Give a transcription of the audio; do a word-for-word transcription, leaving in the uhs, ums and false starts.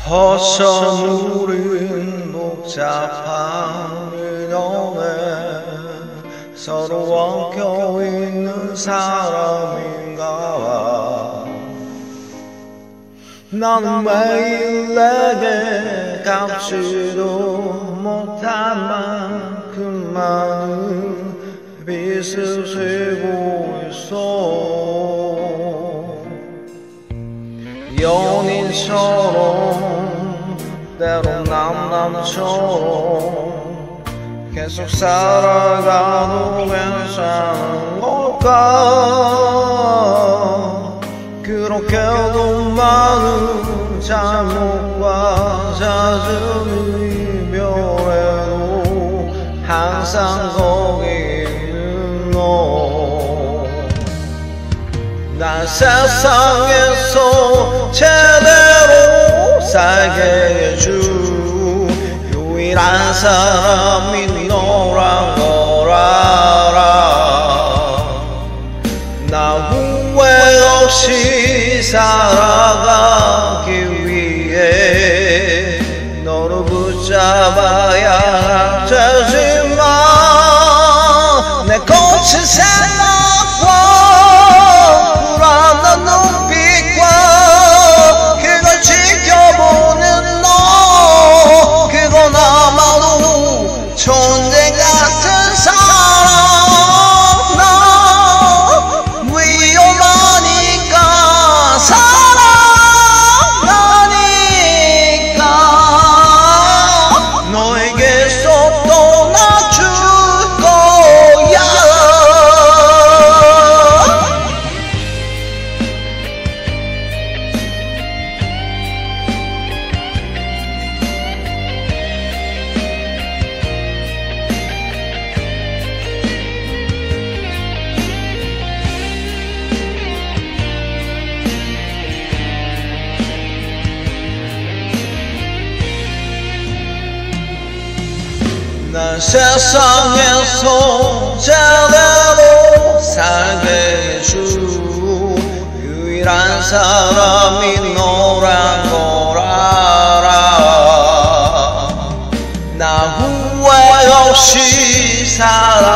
어서 우린 복잡한 인연에 서로 엉켜있는 사람인가 봐. 나는 매일 내게 갚지도 못한 만큼 많은 빚을 지고 있어. 연인처럼 때론 남남처럼 계속 살아가도 괜찮은 걸까. 그렇게도 많은 잘못과 잦은 이별에도 항상 거기 있는 너. 날 세상에서 제대로 살게 해준 유일한 사람이 너란 걸 알아. 나 후회 없이 살아가기 위해 너를 붙잡아야 되지만 내 거친 생각과 불안한 눈빛과 그걸 지켜보는 너, 그건 아마도 존재 같은 사랑. 나 위험하니까 사랑하니까 너에게서 떠나줄 거야. 날 세상에서 제대로 살게 해준 유일한 사람이 너란 걸 알아. 나 후회 없이 살아